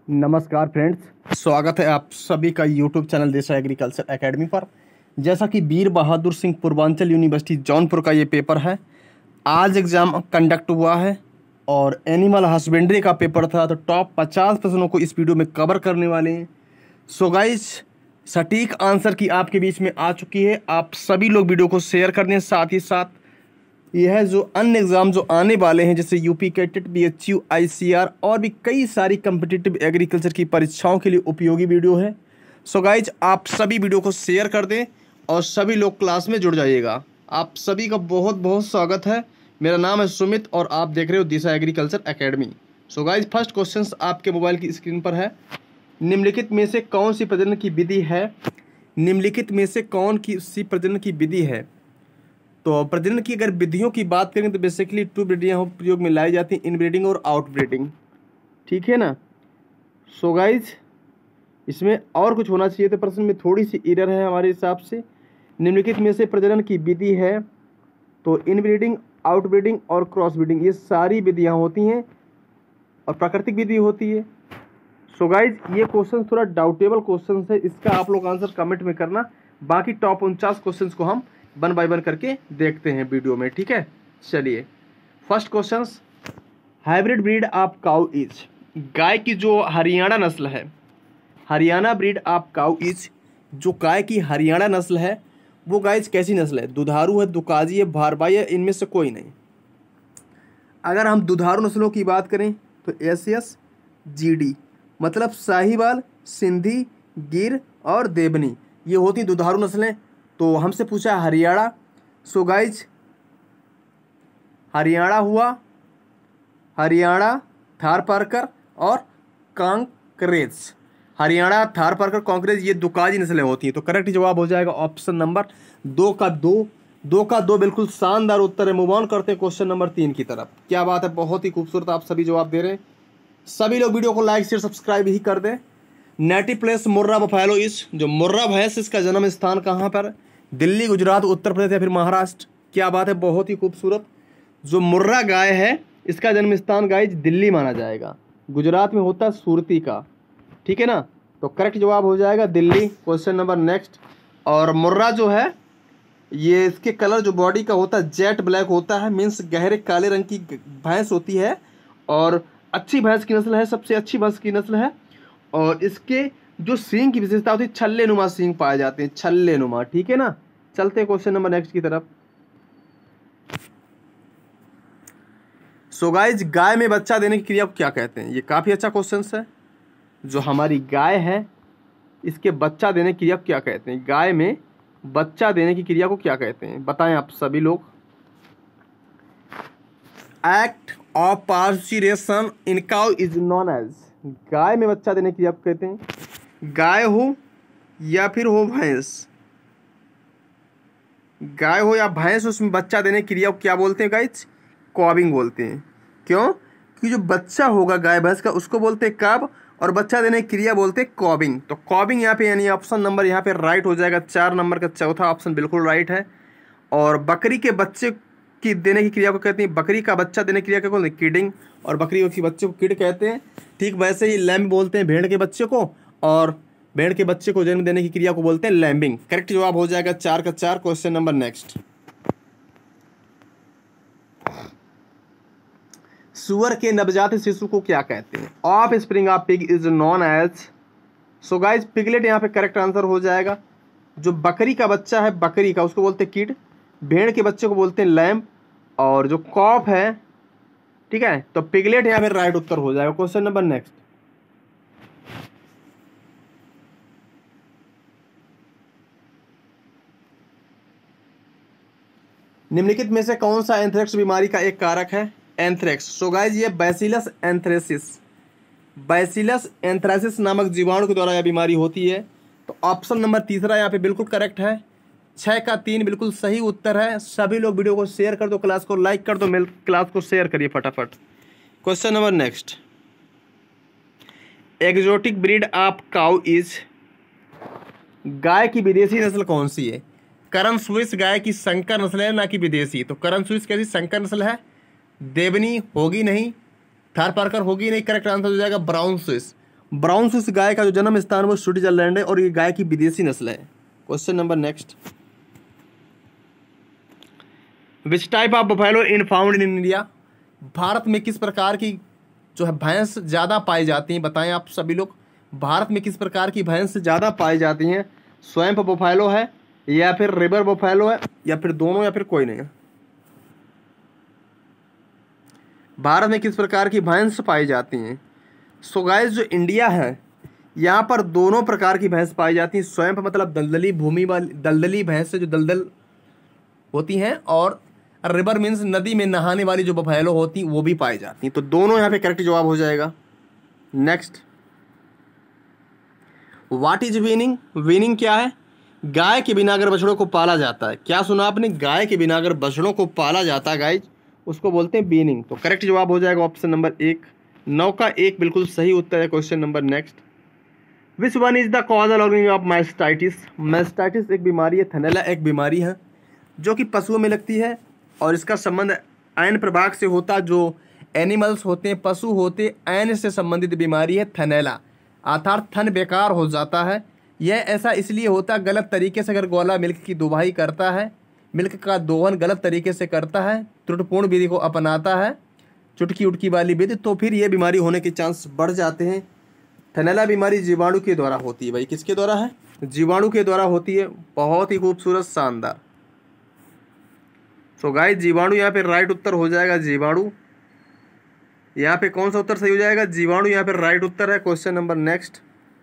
नमस्कार फ्रेंड्स, स्वागत है आप सभी का यूट्यूब चैनल देसा एग्रीकल्चर एकेडमी पर। जैसा कि वीर बहादुर सिंह पूर्वांचल यूनिवर्सिटी जौनपुर का ये पेपर है, आज एग्ज़ाम कंडक्ट हुआ है और एनिमल हस्बेंड्री का पेपर था। तो टॉप 50 प्रश्नों को इस वीडियो में कवर करने वाले हैं। सो गाइस, सटीक आंसर की आपके बीच में आ चुकी है। आप सभी लोग वीडियो को शेयर कर दें। साथ ही साथ यह जो अन्य एग्ज़ाम जो आने वाले हैं, जैसे यूपी कैटेट, बीएचयू, आईसीआर और भी कई सारी कम्पिटिटिव एग्रीकल्चर की परीक्षाओं के लिए उपयोगी वीडियो है। सो गाइज, आप सभी वीडियो को शेयर कर दें और सभी लोग क्लास में जुड़ जाइएगा। आप सभी का बहुत बहुत स्वागत है। मेरा नाम है सुमित और आप देख रहे हो Disha agriculture academy. So guys, first question आपके मोबाइल की स्क्रीन पर है। निम्नलिखित में से कौन सी प्रजनन की विधि है? निम्नलिखित में से कौन सी प्रजनन की विधि है? तो प्रजनन की अगर विधियों की बात करें तो बेसिकली 2 विधियाँ प्रयोग में लाई जाती हैं, इनब्रीडिंग और आउटब्रीडिंग। ठीक है ना। सो गाइज, इसमें और कुछ होना चाहिए, तो प्रश्न में थोड़ी सी एरर है हमारे हिसाब से। निम्नलिखित में से प्रजनन की विधि है तो इनब्रीडिंग, आउटब्रीडिंग और क्रॉस ब्रीडिंग, ये सारी विधियाँ होती हैं और प्राकृतिक विधि होती है। सो गाइज, ये क्वेश्चन थोड़ा डाउटेबल क्वेश्चन है, इसका आप लोग आंसर कमेंट में करना। बाकी टॉप 49 क्वेश्चन को हम वन बाय वन करके देखते हैं वीडियो में। ठीक है, चलिए। First question, hybrid breed of cow is. गाय की जो हरियाणा नस्ल है, Haryana breed of cow is, जो गाय की हरियाणा नस्ल है वो गाय कैसी नस्ल है? दुधारू है, दुकाजी है, भारवाही है, इनमें से कोई नहीं। अगर हम दुधारू नस्लों की बात करें तो एसियस, जीडी, मतलब साहिवाल, सिंधी, गिर और देवनी, ये होती दुधारू नस्लें। तो हमसे पूछा हरियाणा। सो गाइज, हरियाणा हुआ, हरियाणा, थारपारकर और कांकरेज। हरियाणा, थारपारकर, कांकरेज, ये दुकाजी नस्लें होती हैं। तो करेक्ट जवाब हो जाएगा ऑप्शन नंबर 2 का 2 बिल्कुल शानदार उत्तर है। मूव ऑन करते हैं क्वेश्चन नंबर 3 की तरफ। क्या बात है, बहुत ही खूबसूरत आप सभी जवाब दे रहे हैं। सभी लोग वीडियो को लाइक शेयर सब्सक्राइब ही कर दें। नेटिव प्लेस मुर्रा बफैलो इस, जो मुर्रा भैंस, इसका जन्म स्थान कहाँ पर? दिल्ली, गुजरात, उत्तर प्रदेश या फिर महाराष्ट्र? क्या बात है, बहुत ही खूबसूरत। जो मुर्रा गाय है इसका जन्म स्थान गाइज दिल्ली माना जाएगा। गुजरात में होता है सुरती का। ठीक है ना। तो करेक्ट जवाब हो जाएगा दिल्ली। Question number next. और मुर्रा जो है ये, इसके कलर जो बॉडी का होता है जेट ब्लैक होता है, मीन्स गहरे काले रंग की भैंस होती है और अच्छी भैंस की नस्ल है, सबसे अच्छी भैंस की नस्ल है। और इसके जो सींग की विशेषता होती है, छल्ले नुमा सींग पाए जाते हैं, छल्ले नुमा। ठीक है ना। चलते हैं क्वेश्चन नंबर नेक्स्ट की तरफ। सो गाइज, गाय में बच्चा देने की क्रिया को क्या कहते हैं? ये काफी अच्छा क्वेश्चन है। जो हमारी गाय है इसके बच्चा देने की क्रिया को क्या कहते हैं? गाय में बच्चा देने की क्रिया को क्या कहते हैं? बताएं आप सभी लोग। Act of parturition in cow is known as. गाय में बच्चा देने की क्रिया को कहते हैं। गाय हो या फिर हो भैंस, गाय हो या भैंस, उसमें बच्चा देने की क्रिया को क्या बोलते हैं गाइज? कॉबिंग बोलते हैं। क्यों? कि जो बच्चा होगा गाय भैंस का उसको बोलते हैं कब, और बच्चा देने की क्रिया बोलते हैं कॉबिंग। तो कॉबिंग यहाँ पे, यानी ऑप्शन नंबर यहाँ पे राइट हो जाएगा। 4 नंबर का चौथा ऑप्शन बिल्कुल राइट है। और बकरी के बच्चे की देने की क्रिया को कहते हैं, बकरी का बच्चा देने की क्रिया को बोलते हैं किडिंग, और बकरी के बच्चे को किड कहते हैं। ठीक वैसे ही लैम्ब बोलते हैं भेड़ के बच्चे को, और भेड़ के बच्चे को जन्म देने की क्रिया को बोलते हैं लैम्बिंग। करेक्ट जवाब हो जाएगा 4 का 4। Question number next. सुअर के नवजात शिशु को क्या कहते हैं? Offspring of pig is known as. So guys, piglet यहाँ पे करेक्ट आंसर हो जाएगा। जो बकरी का बच्चा है, बकरी का, उसको बोलते हैं किड। भेड़ के बच्चे को बोलते हैं लैम्ब। और जो कॉफ है, ठीक है, तो पिगलेट यहाँ पे राइट उत्तर हो जाएगा। Question number next. निम्नलिखित में से कौन सा एंथ्रेक्स बीमारी का एक कारक है? एंथ्रेक्स। सो गाइज, ये बैसिलस एंथ्रेसिस, बैसिलस एंथ्रेसिस नामक जीवाणु के द्वारा यह बीमारी होती है। तो ऑप्शन नंबर तीसरा यहाँ पे बिल्कुल करेक्ट है। 6 का 3 बिल्कुल सही उत्तर है। सभी लोग वीडियो को शेयर कर दो, क्लास को लाइक कर दो, मेल क्लास को शेयर करिए फटाफट। Question number next. Exotic breed of cow is. गाय की विदेशी नस्ल कौन सी है? करन स्विस गाय की संकर नस्ल है, ना कि विदेशी। तो करन स्विस कैसी संकर नस्ल है? देवनी होगी नहीं, थारपारकर होगी नहीं। करेक्ट आंसर हो जाएगा ब्राउन स्विस। ब्राउन स्विस गाय का जो जन्म स्थान वो स्विट्जरलैंड है और ये गाय की विदेशी नस्ल है। Question number next, which type of buffalo in found in India, भारत में किस प्रकार की जो है भैंस ज़्यादा पाई जाती हैं, बताएं आप सभी लोग, भारत में किस प्रकार की भैंस ज़्यादा पाई जाती हैं, स्वैम्प बफेलो है या फिर रिवर बफेलो है या फिर दोनों या फिर कोई नहीं है। भारत में किस प्रकार की भैंस पाई जाती हैं? सो गाइस जो इंडिया है यहाँ पर दोनों प्रकार की भैंस पाई जाती हैं। स्वैम्प मतलब दलदली भूमि वाली दलदली भैंस से जो दलदल होती हैं, और रिवर मीन्स नदी में नहाने वाली जो बफेलो होती वो भी पाई जाती हैं। तो दोनों यहाँ पे करेक्ट जवाब हो जाएगा। Next, what is weaning, weaning क्या है? गाय के बिना अगर बछड़ों को पाला जाता है, क्या सुना आपने, गाय के बिना अगर बछड़ों को पाला जाता है गाइज उसको बोलते हैं बीनिंग। तो करेक्ट जवाब हो जाएगा ऑप्शन नंबर 1, 9 का 1 बिल्कुल सही उत्तर है। Question number next, which one is the causal organism of mastitis, mastitis एक बीमारी है, थैलेला एक बीमारी है जो कि पशुओं में लगती है और इसका संबंध ऐन प्रभाग से होता, जो एनिमल्स होते हैं पशु होते ऐन से संबंधित बीमारी है थैलेला, अर्थात थन बेकार हो जाता है। यह ऐसा इसलिए होता है गलत तरीके से अगर ग्वाला मिल्क की दुहाई करता है, मिल्क का दोहन गलत तरीके से करता है, त्रुटिपूर्ण विधि को अपनाता है, चुटकी उटकी वाली विधि, तो फिर ये बीमारी होने के चांस बढ़ जाते हैं। थैलेला बीमारी जीवाणु के द्वारा होती है। भाई किसके द्वारा है? जीवाणु के द्वारा होती है। बहुत ही खूबसूरत, शानदार। तो गाइस जीवाणु यहाँ पे राइट उत्तर हो जाएगा। जीवाणु यहाँ पे कौन सा उत्तर सही हो जाएगा? जीवाणु यहाँ पे राइट उत्तर है। Question number next,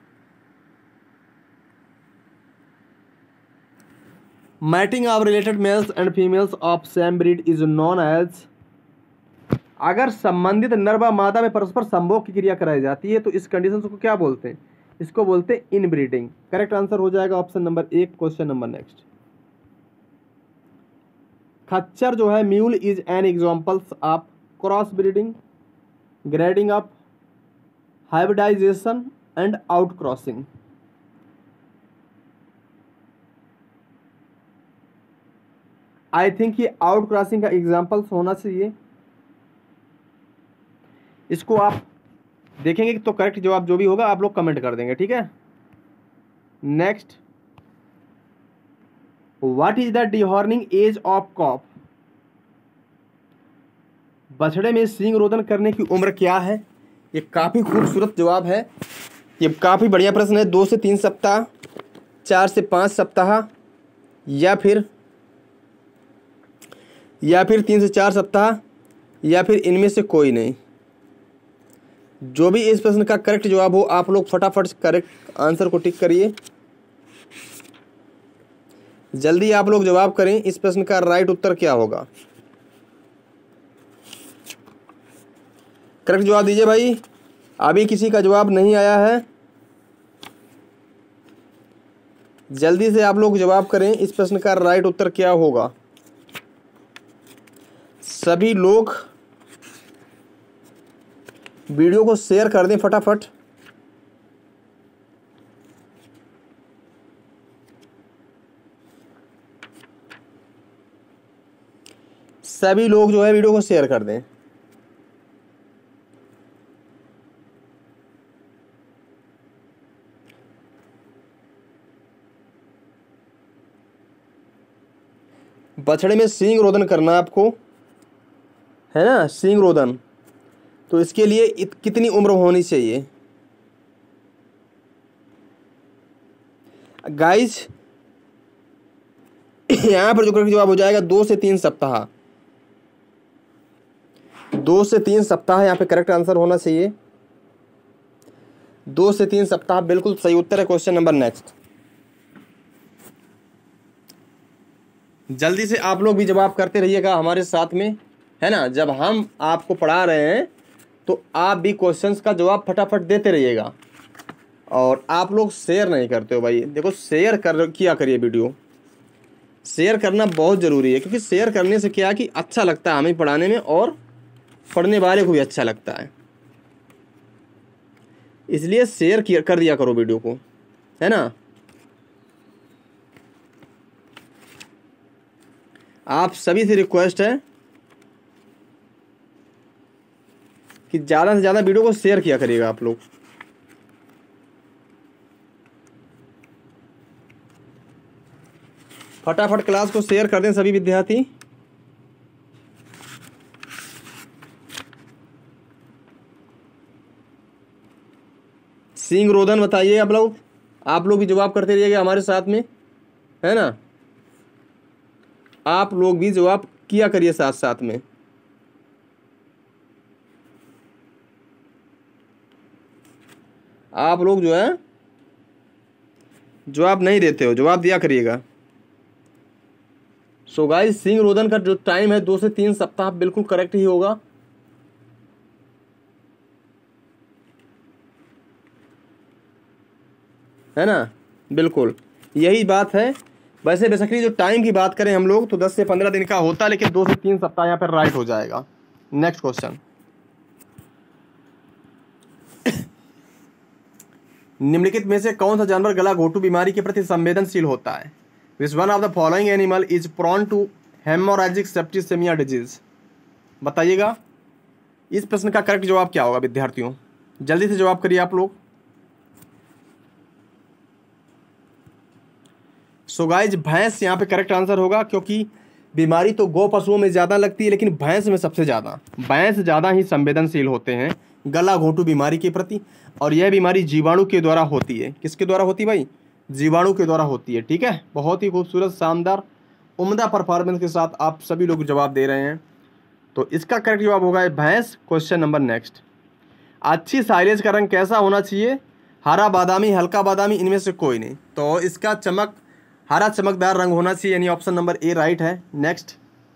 mating of related males and females of same breed is known as, अगर संबंधित नर व मादा में परस्पर संभोग की क्रिया कराई जाती है तो इस कंडीशन को क्या बोलते हैं? इसको बोलते हैं इनब्रीडिंग। करेक्ट आंसर हो जाएगा option number 1। Question number next, खच्चर जो है mule is an examples of cross breeding, grading of hybridization and out crossing. I think ये आउट क्रॉसिंग का एग्जाम्पल्स होना चाहिए। इसको आप देखेंगे तो करेक्ट जवाब जो भी होगा आप लोग कमेंट कर देंगे, ठीक है। Next, what is the dehorning age of calf, बछड़े में सींग रोदन करने की उम्र क्या है? ये काफी खूबसूरत जवाब है, ये काफी बढ़िया प्रश्न है। 2 से 3 सप्ताह, 4 से 5 सप्ताह या फिर 3 से 4 सप्ताह या फिर इनमें से कोई नहीं। जो भी इस प्रश्न का करेक्ट जवाब हो आप लोग फटाफट करेक्ट आंसर को टिक करिए। जल्दी आप लोग जवाब करें, इस प्रश्न का राइट उत्तर क्या होगा? करेक्ट जवाब दीजिए भाई। अभी किसी का जवाब नहीं आया है, जल्दी से आप लोग जवाब करें, इस प्रश्न का राइट उत्तर क्या होगा? सभी लोग वीडियो को शेयर कर दें फटाफट। सभी लोग जो है वीडियो को शेयर कर दें। बछड़े में सींग रोदन करना आपको है ना, सींग रोदन, तो इसके लिए कितनी उम्र होनी चाहिए? गाइस यहां पर जो करेक्ट जवाब हो जाएगा 2 से 3 सप्ताह। 2 से 3 सप्ताह यहाँ पे करेक्ट आंसर होना चाहिए। 2 से 3 सप्ताह बिल्कुल सही उत्तर है। क्वेश्चन नंबर नेक्स्ट, जल्दी से आप लोग भी जवाब करते रहिएगा हमारे साथ में, है ना। जब हम आपको पढ़ा रहे हैं तो आप भी क्वेश्चंस का जवाब फटाफट देते रहिएगा। और आप लोग शेयर नहीं करते हो भाई, देखो शेयर किया करिए, वीडियो शेयर करना बहुत ज़रूरी है, क्योंकि शेयर करने से क्या कि अच्छा लगता है हमें पढ़ाने में और पढ़ने वाले को भी अच्छा लगता है, इसलिए शेयर कर दिया करो वीडियो को, है ना। आप सभी से रिक्वेस्ट है कि ज़्यादा से ज़्यादा वीडियो को शेयर किया करिएगा आप लोग। फटाफट क्लास को शेयर कर दें सभी विद्यार्थी। सिंह रोधन बताइए आप लोग भी जवाब करते रहिएगा हमारे साथ में, है ना। आप लोग भी जवाब किया करिए साथ साथ में। आप लोग जो है जवाब नहीं देते हो, जवाब दिया करिएगा। सो गाइस, सिंह रोधन का जो टाइम है 2 से 3 सप्ताह बिल्कुल करेक्ट ही होगा। है ना, बिल्कुल यही बात है। वैसे बेसिकली जो टाइम की बात करें हम लोग तो 10 से 15 दिन का होता है, लेकिन 2 से 3 सप्ताह यहाँ पर राइट हो जाएगा। नेक्स्ट क्वेश्चन, निम्नलिखित में से कौन सा जानवर गलाघोटू बीमारी के प्रति संवेदनशील होता है? Which one of the following animal is prone to hemorrhagic septicemia disease? बताइएगा इस प्रश्न का करेक्ट जवाब क्या होगा विद्यार्थियों, जल्दी से जवाब करिए आप लोग। सो गाइज, भैंस यहाँ पे करेक्ट आंसर होगा, क्योंकि बीमारी तो गौ पशुओं में ज़्यादा लगती है, लेकिन भैंस में सबसे ज़्यादा, भैंस ज़्यादा ही संवेदनशील होते हैं गला घोंटू बीमारी के प्रति। और यह बीमारी जीवाणु के द्वारा होती है। किसके द्वारा होती है भाई? जीवाणु के द्वारा होती है। ठीक है, बहुत ही खूबसूरत, शानदार, उम्दा परफॉर्मेंस के साथ आप सभी लोग जवाब दे रहे हैं। तो इसका करेक्ट जवाब होगा भैंस। क्वेश्चन नंबर नेक्स्ट, अच्छी साइलेज का रंग कैसा होना चाहिए? हरा, बादामी, हल्का बादामी, इनमें से कोई नहीं। तो इसका हरा चमकदार रंग होना चाहिए, यानी ऑप्शन नंबर ए राइट है। नेक्स्ट,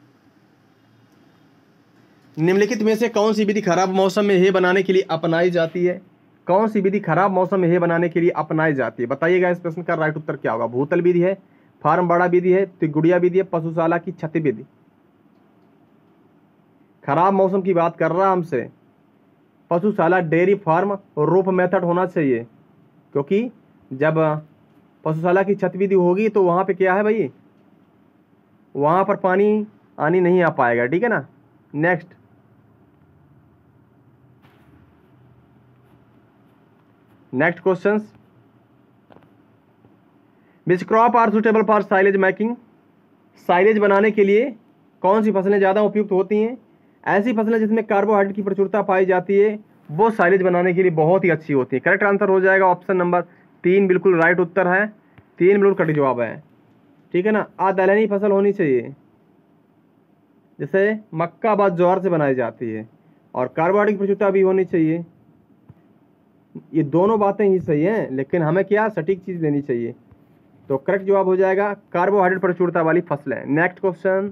निम्नलिखित में से कौन सी विधि खराब मौसम में हे बनाने के लिए अपनाई जाती है? कौन सी विधि खराब मौसम में हे बनाने के लिए अपनाई जाती है? बताइएगा इस प्रश्न का राइट उत्तर क्या होगा। भूतल विधि है, फार्म बड़ा विधि है, तिगुड़िया विधि है, पशुशाला की छत विधि? खराब मौसम की बात कर रहा हमसे, पशुशाला, डेयरी फार्म, रोप मेथड होना चाहिए, क्योंकि जब पशुशाला की छत विधि होगी तो वहां पे क्या है भाई, वहां पर पानी आनी नहीं आ पाएगा। ठीक है ना। Next, next questions, which crop are suitable for silage making? Silage बनाने के लिए कौन सी फसलें ज़्यादा उपयुक्त होती हैं? ऐसी फसलें जिसमें कार्बोहाइड्रेट की प्रचुरता पाई जाती है वो साइलेज बनाने के लिए बहुत ही अच्छी होती है। करेक्ट आंसर हो जाएगा ऑप्शन नंबर 3, बिल्कुल राइट उत्तर है। 3 बिल्कुल करेक्ट जवाब है। ठीक है ना। दलहनी फसल होनी चाहिए, जैसे मक्का बाद ज्वार से बनाई जाती है, और कार्बोहाइड्रेट की प्रचुरता भी होनी चाहिए। ये दोनों बातें ही सही हैं, लेकिन हमें क्या सटीक चीज लेनी चाहिए। तो करेक्ट जवाब हो जाएगा कार्बोहाइड्रेट प्रचुरता वाली फसलें। Next question,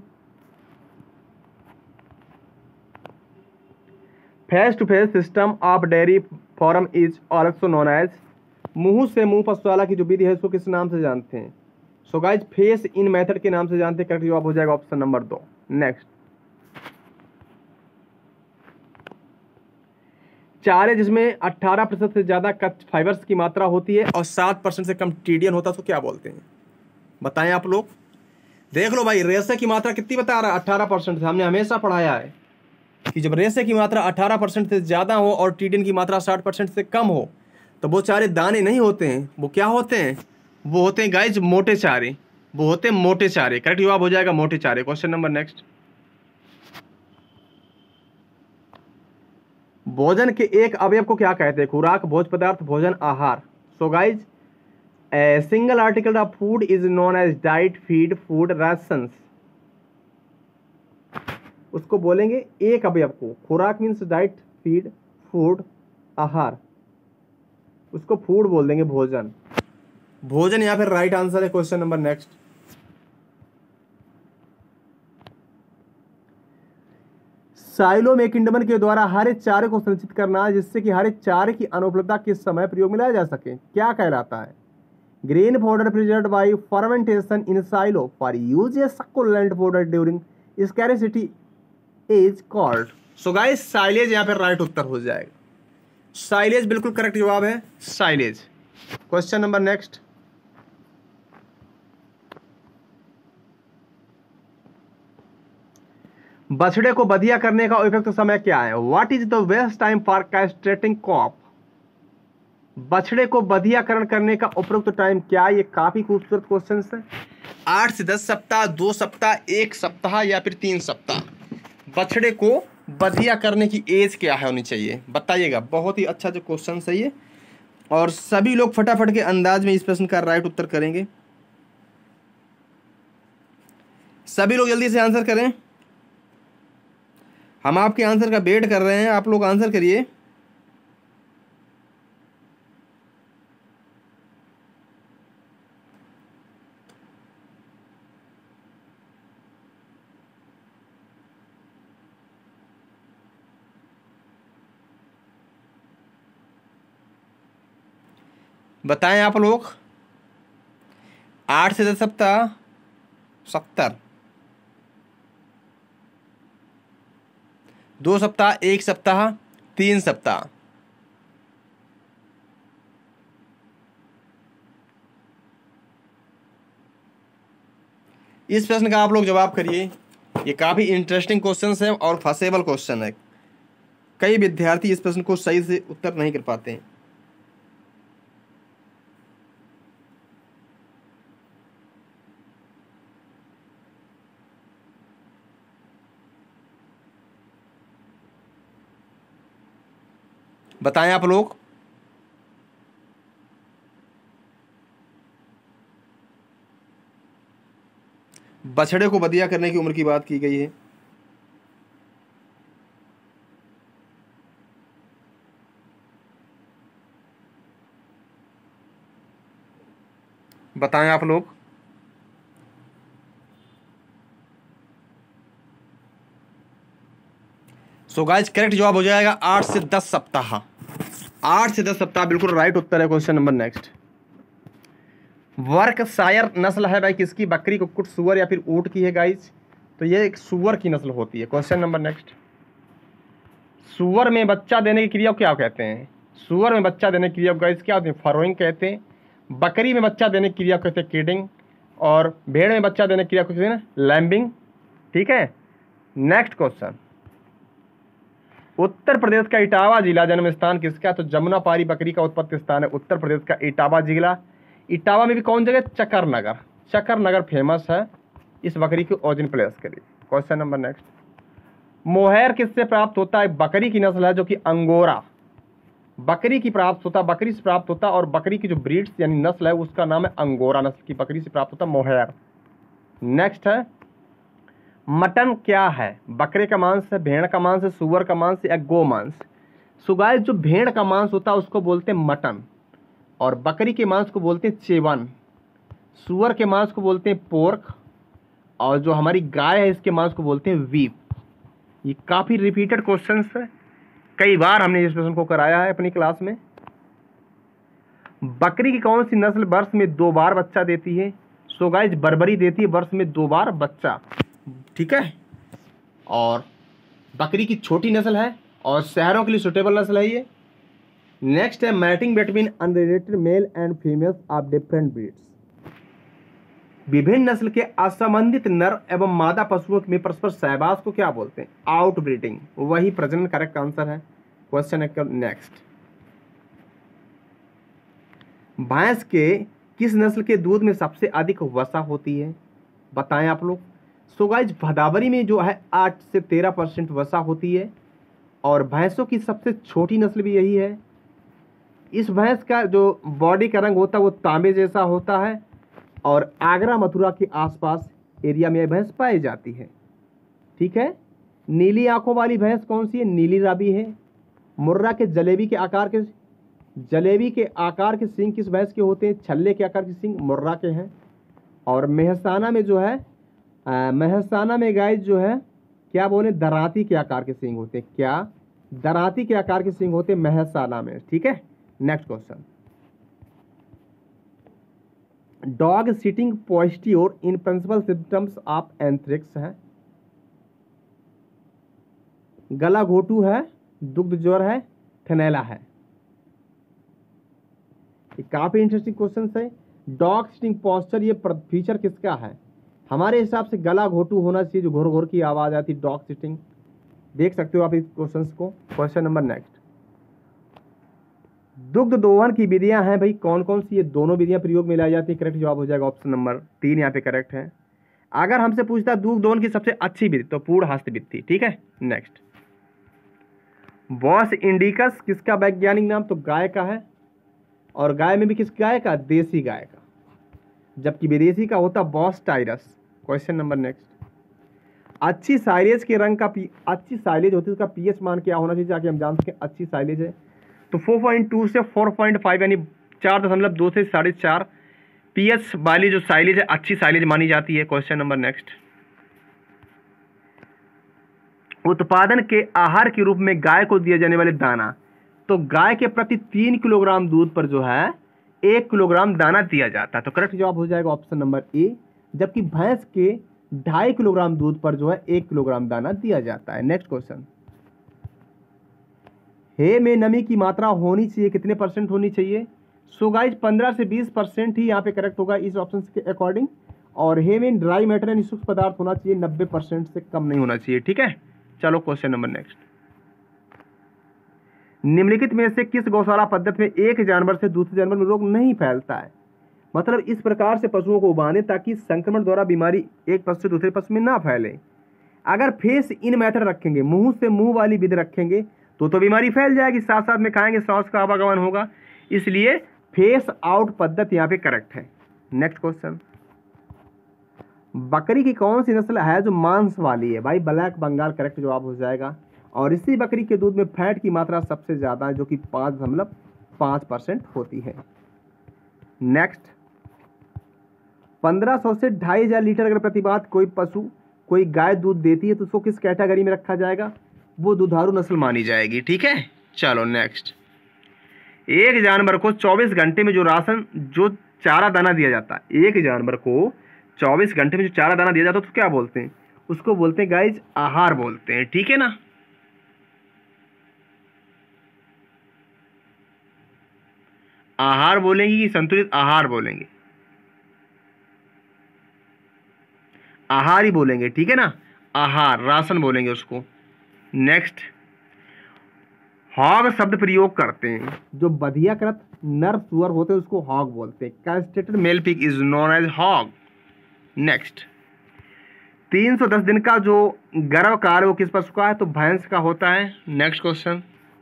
face to face system of dairy farm is also known as? मुंह से मुंह पशुशाला की जो विधि है उसको किस नाम से जानते हैं? So guys, face in method के नाम से जानते हैं। करेक्ट जवाब हो जाएगा ऑप्शन नंबर 2। नेक्स्ट, चारे जिसमें 18% से ज्यादा कच्च फाइबर्स की मात्रा होती है और 7% से कम टीडीएन होता है तो क्या बोलते हैं? बताएं आप लोग। देख लो भाई, रेशे की मात्रा कितनी बता रहा है? 18% से। हमने हमेशा पढ़ाया है कि जब रेशे की मात्रा 18% से ज्यादा हो और टीडीएन की मात्रा 60% से कम हो तो वो चारे दाने नहीं होते हैं, वो क्या होते हैं? वो होते हैं गाइज मोटे चारे, वो होते हैं मोटे चारे। करेक्ट जवाब हो जाएगा मोटे चारे। क्वेश्चन नंबर नेक्स्ट, भोजन के एक अवयव को क्या कहते हैं? खुराक, भोज्य पदार्थ, भोजन, आहार? So guys, a single article of food is known as diet, feed, food, rations. उसको बोलेंगे एक अवयव को। खुराक मीन्स डाइट, फीड, फूड, आहार, उसको फूड बोल देंगे, भोजन। भोजन यहाँ पे राइट आंसर है। क्वेश्चन नंबर नेक्स्ट, साइलो में किंडमन के द्वारा हरे चारे को संचित करना जिससे कि हरे चारे की अनुपलब्धता के समय प्रयोग में लाया जा सके क्या कहलाता है? Grain powder preserved by fermentation in silo for use as succulent powder during scarcity is called? So guys, silage यहाँ पे राइट उत्तर हो जाएगा। साइलेज बिल्कुल करेक्ट जवाब है, साइलेज। क्वेश्चन नंबर नेक्स्ट, बछड़े को बधिया करने का उपयुक्त समय क्या है? What is the best time for castrating calf? बछड़े को बधियाकरण करने का उपयुक्त टाइम क्या? ये काफी खूबसूरत क्वेश्चन है। 8 से 10 सप्ताह, 2 सप्ताह, 1 सप्ताह या फिर 3 सप्ताह। बछड़े को बधिया करने की एज क्या है होनी चाहिए, बताइएगा। बहुत ही अच्छा जो क्वेश्चन है ये, और सभी लोग फटाफट के अंदाज में इस प्रश्न का राइट उत्तर करेंगे। सभी लोग जल्दी से आंसर करें, हम आपके आंसर का वेट कर रहे हैं, आप लोग आंसर करिए। बताएं आप लोग। 8 से 10 सप्ताह, 70, 2 सप्ताह, 1 सप्ताह, 3 सप्ताह। इस प्रश्न का आप लोग जवाब करिए। ये काफी इंटरेस्टिंग क्वेश्चन है और फंसेबल क्वेश्चन है। कई विद्यार्थी इस प्रश्न को सही से उत्तर नहीं कर पाते हैं। बताएं आप लोग। बछड़े को बधिया करने की उम्र की बात की गई है। बताएं आप लोग। सो गाइस, करेक्ट जवाब हो जाएगा 8 से 10 सप्ताह। 8 से 10 सप्ताह बिल्कुल राइट उत्तर है। Question number next. वर्कशायर नस्ल है भाई किसकी? बकरी, कुक्कुट, सुअर या फिर ऊंट की है गाइस? तो ये एक सुअर की नस्ल होती है। Question number next. सुअर में बच्चा देने की क्रिया को क्या कहते हैं? सुअर में बच्चा देने की क्रिया गाइस क्या होती है? फरोइंग कहते हैं। बकरी में बच्चा देने की क्रिया कहते हैं किडिंग, और भेड़ में बच्चा देने की क्रिया को कहते हैं लैम्बिंग। ठीक है, नेक्स्ट क्वेश्चन। उत्तर प्रदेश का इटावा जिला जन्म स्थान किसका? तो जमुनापारी बकरी का उत्पत्ति स्थान है उत्तर प्रदेश का इटावा जिला। इटावा में भी कौन जगह? चकरनगर। चकरनगर फेमस है इस बकरी की ओरिजिन प्लेस के लिए। Question number next. मोहैर किससे प्राप्त होता है? बकरी की नस्ल है जो कि अंगोरा बकरी की प्राप्त होता, बकरी से प्राप्त होता, और बकरी की जो ब्रीड्स यानी नस्ल है उसका नाम है अंगोरा नस्ल की बकरी से प्राप्त होता मोहैर। नेक्स्ट है, मटन क्या है? बकरे का मांस है, भेड़ का मांस है, सुअर का मांस या गो मांस? सो गाइस, जो भेड़ का मांस होता है उसको बोलते हैं मटन, और बकरी के मांस को बोलते हैं चेवन, सुअर के मांस को बोलते हैं पोर्क, और जो हमारी गाय है इसके मांस को बोलते हैं वीप। ये काफी रिपीटेड क्वेश्चन है, कई बार हमने इस प्रश्न को कराया है अपनी क्लास में। बकरी की कौन सी नस्ल वर्ष में 2 बार बच्चा देती है? सो गाइस, बर्बरी देती है वर्ष में 2 बार बच्चा। ठीक है, और बकरी की छोटी नस्ल है और शहरों के लिए सुटेबल नस्ल है ये। नेक्स्ट है, mating between unrelated male and females of different breeds. विभिन्न नस्ल के असंबंधित नर एवं मादा पशुओं में परस्पर सहवास को क्या बोलते हैं? आउटब्रीडिंग। वही प्रजनन करेक्ट आंसर है। क्वेश्चन है नेक्स्ट। भैंस के किस नस्ल के दूध में सबसे अधिक वसा होती है? बताएं आप लोग। सो गाइस, भदावरी में जो है 8 से 13% वसा होती है, और भैंसों की सबसे छोटी नस्ल भी यही है। इस भैंस का जो बॉडी का रंग होता है वो तांबे जैसा होता है, और आगरा मथुरा के आसपास एरिया में यह भैंस पाई जाती है। ठीक है, नीली आंखों वाली भैंस कौन सी है? नीली राबी है। मुर्रा के जलेबी के आकार के सींग किस भैंस के होते हैं? छल्ले के आकार के सींग मुर्रा के हैं। और मेहसाना में जो है मेहसाना में गाइस जो है क्या बोले? दराती के आकार के सींग होते हैं। क्या? दराती के आकार के सींग होते हैं मेहसाना में। ठीक है, next question. Dog sitting posture in principal symptoms of anthrax है। गला घोटू है, दुग्ध ज्वर है, थनैला है। ये काफी इंटरेस्टिंग क्वेश्चन है। डॉग सिटिंग पोस्चर ये फीचर किसका है? हमारे हिसाब से गला घोटू होना चाहिए, जो घोर घोर की आवाज आती, डॉग सिटिंग। देख सकते हो आप इस क्वेश्चन को। Question number next. दुग्ध दोहन की विधियां हैं भाई कौन कौन सी, ये दोनों विधियां प्रयोग में लाई जाती है। करेक्ट जवाब हो जाएगा ऑप्शन नंबर 3 यहाँ पे करेक्ट है। अगर हमसे पूछता है दुग्ध दोहन की सबसे अच्छी विधि तो पूर्ण हस्त विधि। ठीक है, नेक्स्ट। बॉस इंडिकस किसका वैज्ञानिक नाम, तो गाय का है, और गाय में भी किस गाय का, देसी गाय का, जबकि विदेशी का होता bos taurus. Question number next. अच्छी साइलेज के रंग का अच्छी साइलेज होती है उसका पीएच मान क्या होना चाहिए ताकि हम जान सकें अच्छी साइलेज है, तो 4.2 से 4.5 यानी 4.2 से 4.5 पीएच वाली जो साइलेज है अच्छी साइलेज मानी जाती है। Question number next. उत्पादन के आहार के रूप में गाय को दिए जाने वाले दाना, तो गाय के प्रति 3 किलोग्राम दूध पर जो है 1 किलोग्राम दाना दिया जाता है, तो करेक्ट जवाब हो जाएगा ऑप्शन नंबर ए। जबकि भैंस के 2.5 किलोग्राम दूध पर जो है 1 किलोग्राम दाना दिया जाता है। Next question. हे में नमी की मात्रा होनी चाहिए कितने % होनी चाहिए, सो गाइस 15 से 20% ही यहाँ पे करेक्ट होगा इस ऑप्शन के अकॉर्डिंग। और हे में ड्राई मैटर यानी शुष्क पदार्थ होना चाहिए 90% से कम नहीं होना चाहिए। ठीक है, चलो क्वेश्चन नंबर नेक्स्ट। निम्नलिखित में से किस गौशाला पद्धति में एक जानवर से दूसरे जानवर में रोग नहीं फैलता है, मतलब इस प्रकार से पशुओं को बांधे ताकि संक्रमण द्वारा बीमारी एक पशु से दूसरे पशु में ना फैले। अगर फेस इन मेथड रखेंगे, मुंह से मुंह वाली विधि रखेंगे तो बीमारी फैल जाएगी, साथ साथ में खाएंगे सांस का आवागमन होगा, इसलिए फेस आउट पद्धति यहाँ पे करेक्ट है। Next question. बकरी की कौन सी नस्ल है जो मांस वाली है, भाई ब्लैक बंगाल करेक्ट जवाब हो जाएगा। और इसी बकरी के दूध में फैट की मात्रा सबसे ज्यादा है जो कि 5.5% होती है। नेक्स्ट। 1500 से 2500 लीटर अगर प्रतिबाद कोई गाय दूध देती है तो उसको किस कैटेगरी में रखा जाएगा, वो दुधारू नस्ल मानी जाएगी। ठीक है, चलो नेक्स्ट। एक जानवर को 24 घंटे में जो चारा दाना दिया जाता है, एक जानवर को 24 घंटे में जो चारा दाना दिया जाता है तो क्या बोलते हैं, उसको बोलते हैं गाइज आहार बोलते हैं। ठीक है ना, आहार बोलेंगे कि संतुलित आहार बोलेंगे, आहार ही बोलेंगे। ठीक है ना, आहार राशन बोलेंगे उसको। नेक्स्ट। हॉग शब्द प्रयोग करते हैं, जो बधियाकृत नर सुअर होते हैं उसको हॉग बोलते हैं। Castrated male pig is known as hog. Next. 310 दिन का जो गर्भ काल वो किस पशु का है, तो भैंस का होता है। Next question.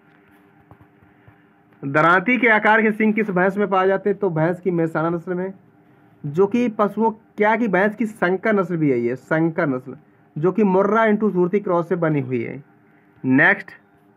दरांती के आकार के सींग किस भैंस में पाए जाते हैं, तो भैंस की मेहसाना नस्ल में, जो कि पशुओं क्या की भैंस की संकर नस्ल भी है, ये संकर नस्ल जो कि मुर्रा इंटू सुरती क्रॉस से बनी हुई है। नेक्स्ट।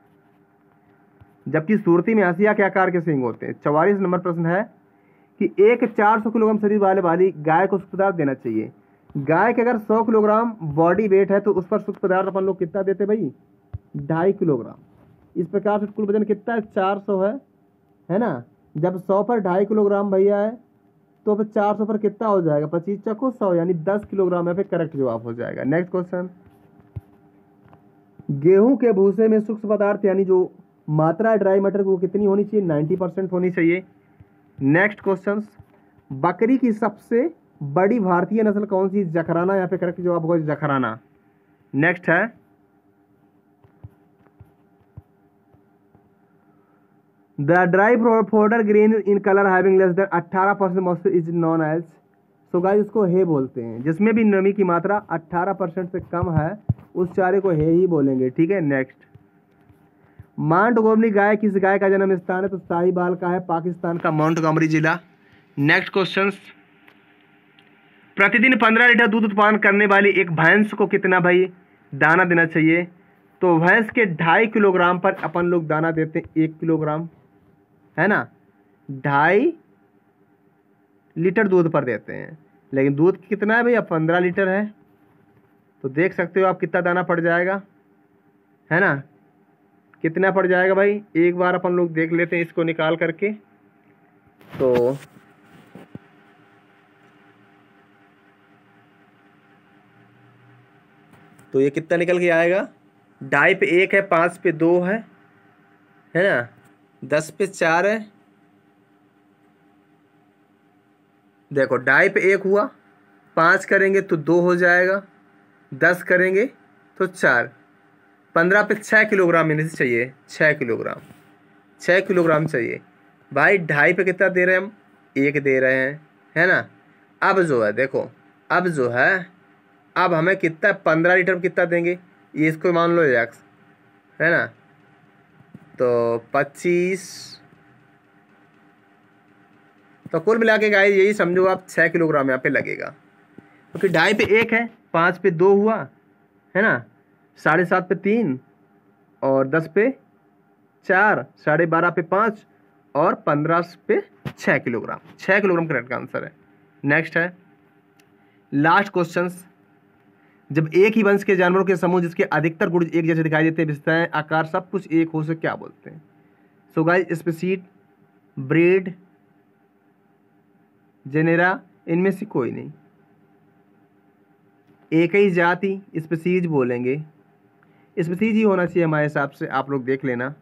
जबकि सुरती में हंसिया के आकार के सींग होते हैं। 44 नंबर प्रश्न है कि एक 400 किलोग्राम शरीर वाली गाय को सूक्ष्म पदार्थ देना चाहिए। गाय के अगर 100 किलोग्राम बॉडी वेट है तो उस पर सूक्ष्म पदार्थ अपन लोग कितना देते भाई, 2.5 किलोग्राम। इस प्रकार से कुल वजन कितना है, 400 है ना। जब 100 पर 2.5 किलोग्राम भैया है तो फिर 400 पर कितना हो जाएगा, 25 चक्को 100 यानी 10 किलोग्राम यहाँ पे करेक्ट जवाब हो जाएगा। Next question. गेहूं के भूसे में सूक्ष्म पदार्थ यानी जो मात्रा ड्राई मैटर वो कितनी होनी चाहिए, 90% होनी चाहिए। Next question. बकरी की सबसे बड़ी भारतीय नस्ल कौन सी, जखराना, यहाँ पे करेक्ट जवाब होगा जखराना। नेक्स्ट है। The dry fodder grain in colour having less than 18% moisture is known as, so guys उसको हे बोलते हैं। जिसमें भी नमी की मात्रा 18% से कम है उस चारे को हे ही बोलेंगे। ठीक है, नेक्स्ट। माउंटगोमरी गाय किस गाय का जन्म स्थान है, तो साहिवाल का है, पाकिस्तान का माउंटगोमरी जिला। Next question. प्रतिदिन 15 लीटर दूध उत्पादन करने वाली एक भैंस को कितना भाई दाना देना चाहिए, तो भैंस के 2.5 किलोग्राम पर अपन लोग दाना देते हैं 1 किलोग्राम, है ना। 2.5 लीटर दूध पर देते हैं, लेकिन दूध कितना है भैया, 15 लीटर है, तो देख सकते हो आप कितना दाना पड़ जाएगा, है ना। कितना पड़ जाएगा भाई, एक बार अपन लोग देख लेते हैं इसको निकाल करके। तो ये कितना निकल के आएगा, 2.5 पे 1 है, 5 पे 2 है ना, 10 पे 4 है। देखो 2.5 पे 1 हुआ, 5 करेंगे तो 2 हो जाएगा, 10 करेंगे तो 4, 15 पे 6 किलोग्राम मिलने चाहिए, 6 किलोग्राम चाहिए। भाई 2.5 पे कितना दे रहे हैं हम, 1 दे रहे हैं, है ना। अब जो है देखो, अब जो है अब हमें कितना 15 लीटर में कितना देंगे, ये इसको मान लो x, है ना। तो 25, तो कुल मिला के गाइस यही समझो आप 6 किलोग्राम यहाँ पे लगेगा, क्योंकि 2.5 पे 1 है, 5 पे 2 हुआ, है ना, 7.5 पे 3 और 10 पे 4, 12.5 पे 5 और 15 पे 6 किलोग्राम। 6 किलोग्राम करेक्ट आंसर है। नेक्स्ट है लास्ट क्वेश्चन। जब एक ही वंश के जानवरों के समूह जिसके अधिकतर गुण एक जैसे दिखाई देते हैं, विशेषताएं, आकार सब कुछ एक हो, से क्या बोलते हैं। So guys species, breed, genera, इनमें से कोई नहीं, एक ही जाति स्पीशीज बोलेंगे। स्पीशीज ही होना चाहिए हमारे हिसाब से, आप लोग देख लेना।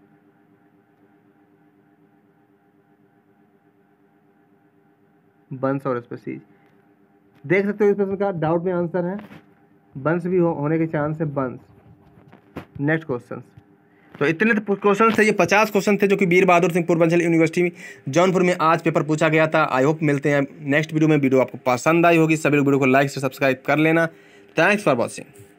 वंश और स्पीशीज देख सकते हो, इस प्रश्न का डाउट में आंसर है वंश भी होने के चांस है, वंश। Next question. तो इतने क्वेश्चन थे, ये 50 क्वेश्चन थे जो कि वीर बहादुर सिंह पूर्वांचल यूनिवर्सिटी जौनपुर में आज पेपर पूछा गया था। आई होप मिलते हैं नेक्स्ट वीडियो में। वीडियो आपको पसंद आई होगी, सभी लोग वीडियो को लाइक से सब्सक्राइब कर लेना। Thanks for watching.